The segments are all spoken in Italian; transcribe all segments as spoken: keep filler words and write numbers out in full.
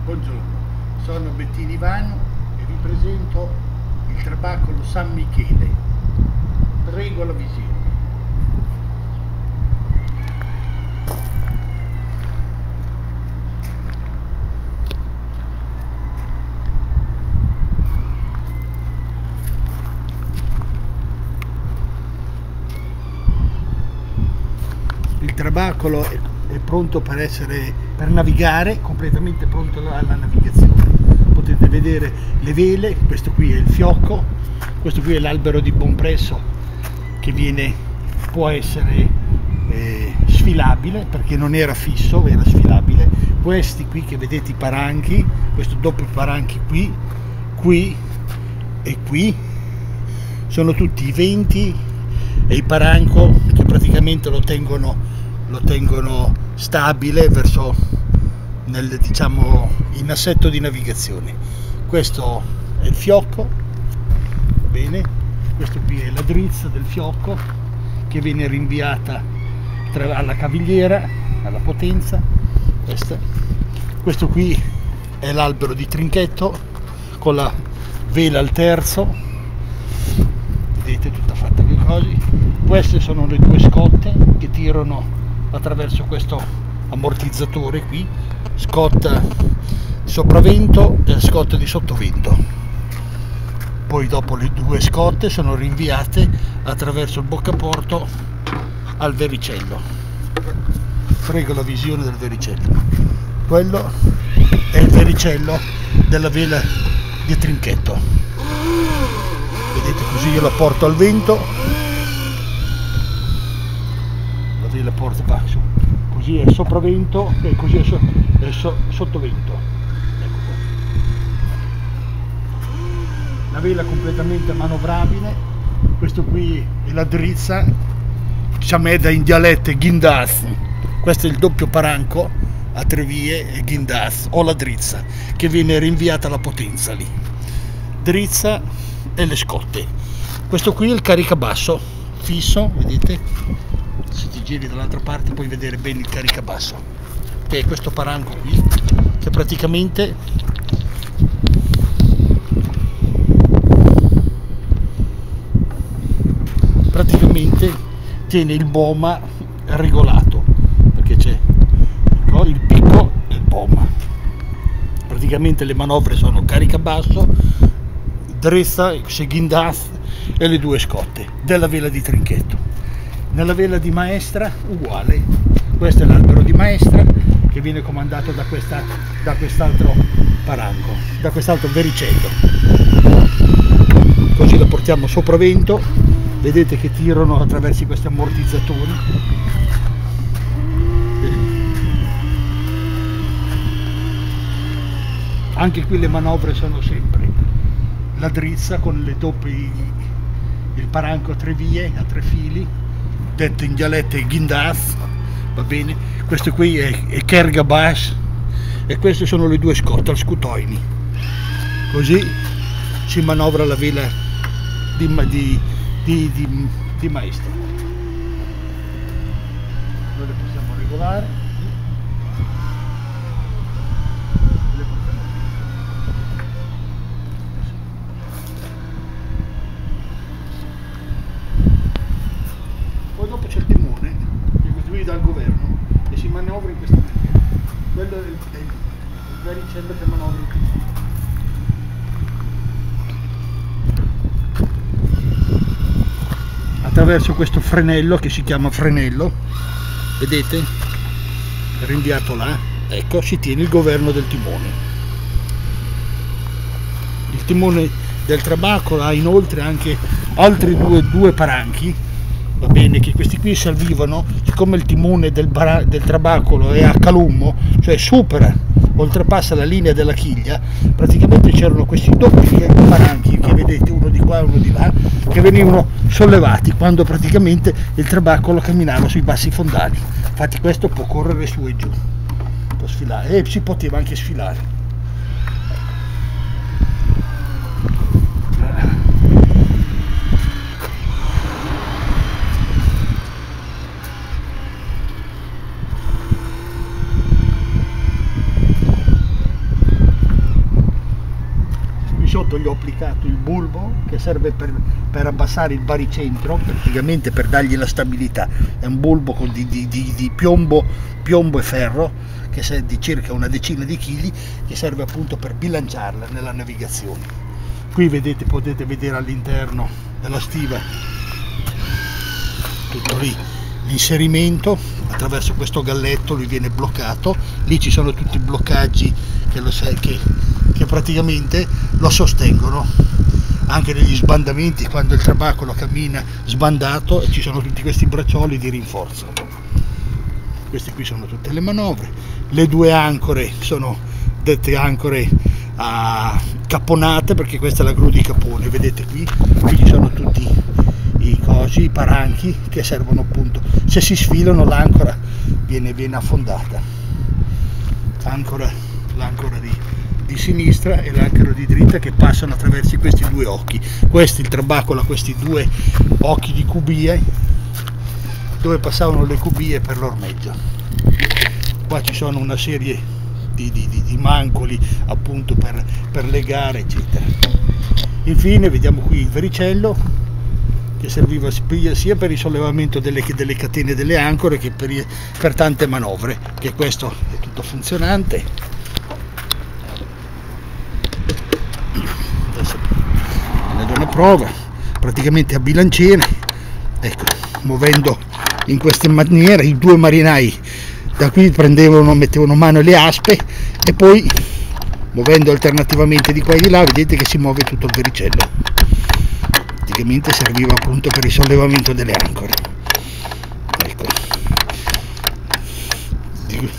Buongiorno, sono Bettini Ivano e vi presento il trabacolo San Michele. Prego la visione. Il trabacolo è, è pronto per essere per navigare, completamente pronto alla navigazione. Potete vedere le vele, questo qui è il fiocco, questo qui è l'albero di Bompresso che viene, può essere eh, sfilabile perché non era fisso, era sfilabile. Questi qui che vedete, i paranchi, questo doppio paranchi qui, qui e qui, sono tutti i venti e il paranco che praticamente lo tengono lo tengono stabile verso nel, diciamo, in assetto di navigazione. Questo è il fiocco, va bene, questo qui è la drizza del fiocco che viene rinviata tra, alla cavigliera, alla potenza. Questa. Questo qui è l'albero di trinchetto con la vela al terzo, vedete, tutta fatta che così. Queste sono le due scotte che tirano attraverso questo ammortizzatore qui, scotta di sopravvento e scotta di sottovento. Poi dopo le due scotte sono rinviate attraverso il boccaporto al vericello. Prego la visione del vericello. Quello è il vericello della vela di trinchetto. Vedete, così io la porto al vento. La porta va su, così è sopravvento e così è, so, è so, sottovento. Ecco qua. La vela completamente manovrabile. Questo qui è la drizza, Ciameda in dialetto Ghindaz. Questo è il doppio paranco a tre vie e Ghindaz, o la drizza che viene rinviata alla potenza lì. Drizza e le scotte. Questo qui è il caricabasso fisso, vedete? Se ti giri dall'altra parte puoi vedere bene il caricabasso, che è questo paranco qui che praticamente praticamente tiene il boma regolato, perché c'è il picco e il boma. Praticamente le manovre sono caricabasso, drizza, Ghindaz e le due scotte della vela di trinchetto. Nella vela di maestra uguale, questo è l'albero di maestra che viene comandato da questa da quest'altro paranco, da quest'altro vericello. Così la portiamo sopravvento, vedete che tirano attraverso questi ammortizzatori. Anche qui le manovre sono sempre la drizza con le doppie, il paranco a tre vie, a tre fili, detto in dialetto Ghindaz, va bene. Questo qui è, è Kergabas e queste sono le due scotte al scutoini. Così si manovra la vela di, di, di, di, di maestra. Noi le possiamo regolare. Dopo c'è il timone che è costituito dal governo e si manovra in questa maniera. Quello è il, è il vericello che manovra il timone. Attraverso questo frenello che si chiama frenello, vedete? Rinviato là, ecco, si tiene il governo del timone. Il timone del trabacolo ha inoltre anche altri due, due paranchi, va bene, che questi qui salvivano, siccome il timone del, del trabacolo è a calummo, cioè supera, oltrepassa la linea della chiglia, praticamente c'erano questi doppi paranchi che vedete, uno di qua e uno di là, che venivano sollevati quando praticamente il trabacolo camminava sui bassi fondali. Infatti questo può correre su e giù, può sfilare, e si poteva anche sfilare. sotto gli ho applicato il bulbo che serve per, per abbassare il baricentro, praticamente per dargli la stabilità. È un bulbo con di, di, di, di piombo, piombo e ferro che è di circa una decina di chili, che serve appunto per bilanciarla nella navigazione. Qui vedete, potete vedere all'interno della stiva tutto lì l'inserimento. Attraverso questo galletto lui viene bloccato, lì ci sono tutti i bloccaggi che, lo, che, che praticamente lo sostengono anche negli sbandamenti, quando il trabacolo cammina sbandato, e ci sono tutti questi braccioli di rinforzo. Queste qui sono tutte le manovre. Le due ancore sono dette ancore a caponate, perché questa è la gru di capone, vedete qui, qui ci sono tutti i cosi, i paranchi che servono appunto, se si sfilano l'ancora viene, viene affondata. Ancora, l'ancora di, di sinistra e l'ancora di dritta che passano attraverso questi due occhi. Questo il trabacolo ha questi due occhi di cubie dove passavano le cubie per l'ormeggio. Qua ci sono una serie di, di, di, di mancoli appunto per, per legare eccetera. Infine vediamo qui il vericello che serviva sia per il sollevamento delle, delle catene delle ancore che per, per tante manovre, che questo è tutto funzionante. Adesso ne do una prova, praticamente a bilanciere, ecco, muovendo in questa maniera i due marinai da qui prendevano, mettevano mano alle aspe e poi muovendo alternativamente di qua e di là vedete che si muove tutto il vericello. Praticamente serviva appunto per il sollevamento delle ancore. Ecco. Ci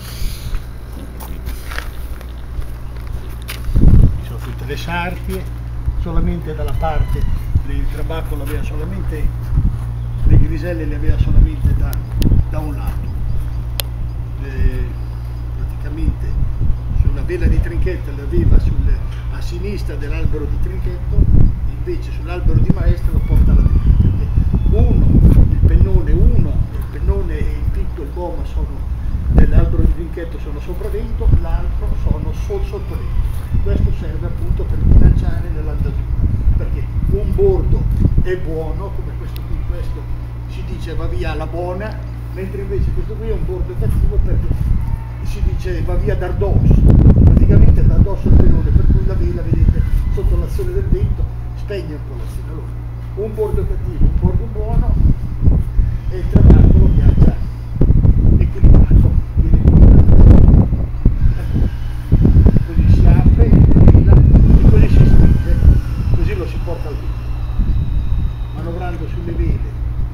sono tutte le sartie, solamente dalla parte il trabacolo aveva solamente le griselle, le aveva solamente da, da un lato. Le, praticamente sulla vela di trinchetto le aveva sul, a sinistra dell'albero di trinchetto, invece sull'albero di maestra lo porta alla dritta, perché uno, il pennone uno, il pennone e il picco e il gomma sono dell'albero di trinchetto sono sopravvento, l'altro sono sol sottovento. Questo serve appunto per bilanciare nell'andatura, perché un bordo è buono, come questo qui, questo si dice va via alla buona, mentre invece questo qui è un bordo cattivo perché si dice va via d'ardosso, praticamente d'ardosso al pennone, per cui la vela, vedete, sotto l'azione del vento spegne un po' l'azione. Allora, un bordo cattivo, un bordo buono, e il trabacolo viaggia equilibrato, viene equilibrato. Ecco. Così si apre, fila, e così si stringe, così lo si porta al vento, manovrando sulle vele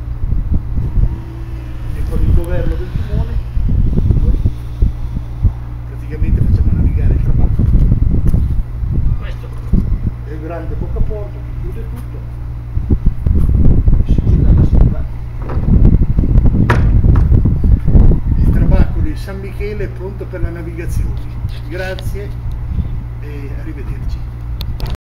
e con il governo del timone noi praticamente facciamo navigare il trabacolo. Questo è il grande boccaporto che chiude tutto, si gira la stiva. Il trabacolo di San Michele è pronto per la navigazione. Grazie e arrivederci.